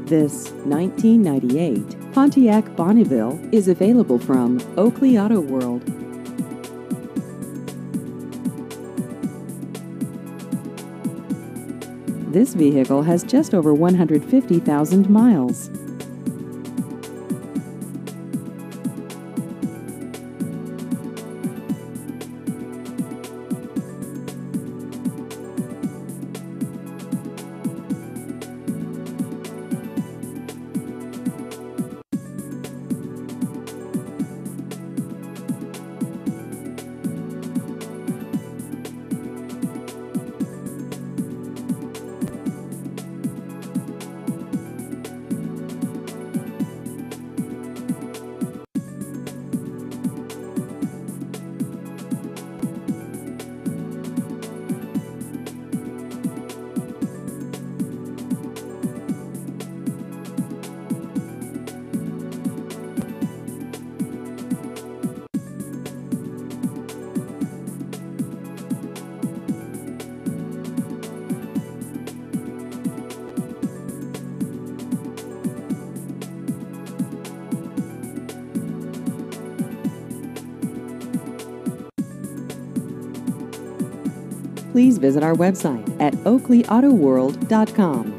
This 1998 Pontiac Bonneville is available from Oakley Auto World. This vehicle has just over 150,000 miles. Please visit our website at oakleyautoworld.com.